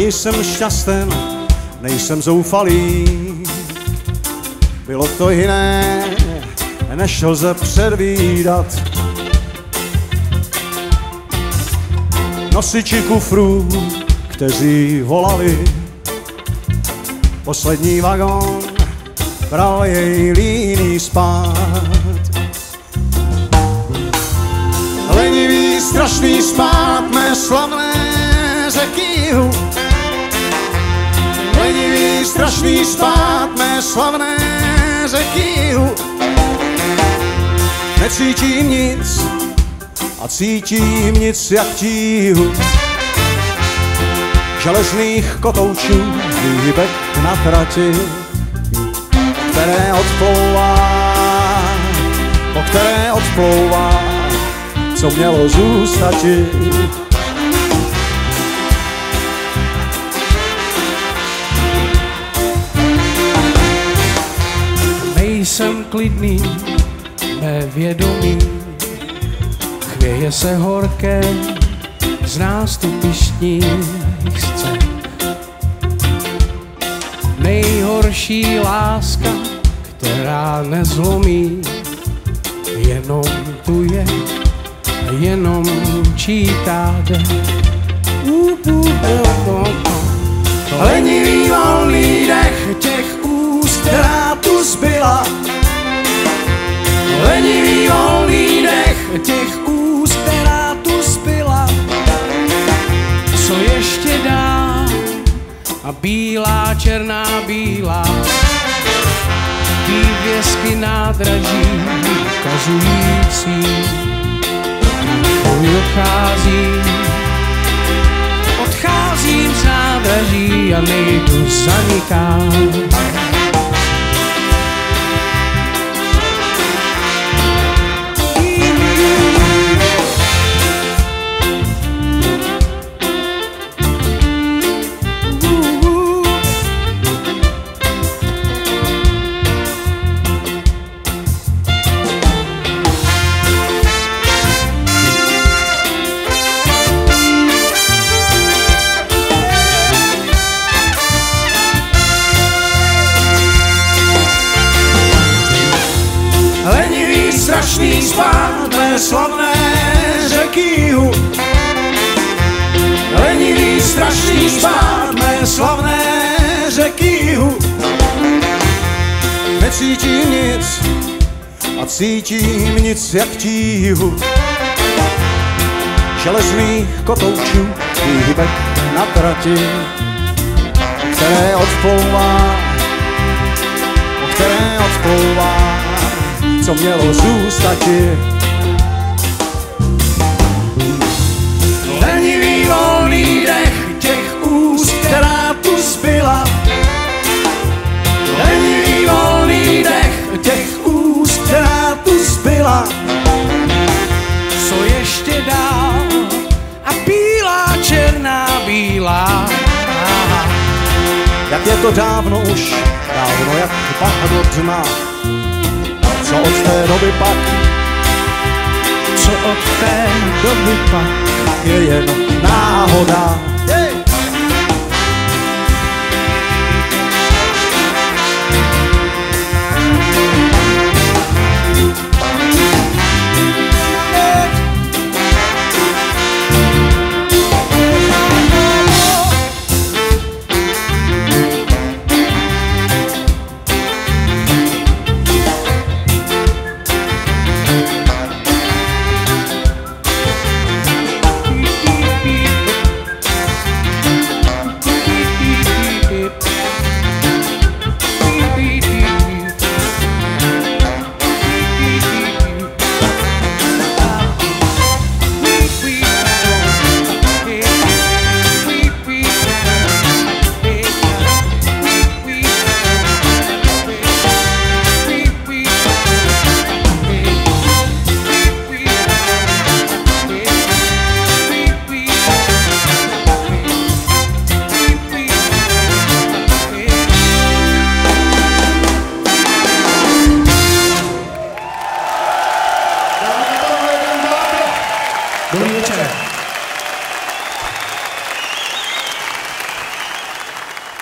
nejsem šťasten, nejsem zoufalý. Bylo to jiné, než lze předvídat. Nosiči kufrů, kteří volali, poslední vagón bral jej líný spát. Lenivý, strašný spát mé slavné řeky. Lenivý, strašný spát mé slavné řeky. Necítím nic a cítím nic jak tíhu železných kotoučů, výhybek na trati, po které odplouvá, co mělo zůstati. Nejsem klidný, mé vědomí chvěje se horké z nástupištních scén. Nejhorší láska, která nezlomí, jenom tu je, jenom čítá den. Lenivý volný dech těch úst, která tu zbyla. Lenivý volný dech těch úst, která tu zbyla. Co ještě dá a bílá, černá bílá, vývězky nádraží ukazující, odcházím z nádraží a nejdu za nikám. Strašný spát mé slavné řeky. Lenivý, strašný spát mé slavné řeky. Necítím nic a cítím nic jak tíhu železných kotoučů, výhybek na trati, po které odplouvá, co mělo zůstati. Lenivý volný dech těch úst, která tu zbyla. Lenivý volný dech těch úst, která tu zbyla. Co ještě dál a bílá, černá bílá. Jak je to dávno už, dávno jak bahno dna. Co od té doby pak, co od té doby pak je jen náhoda. Dobrý večer.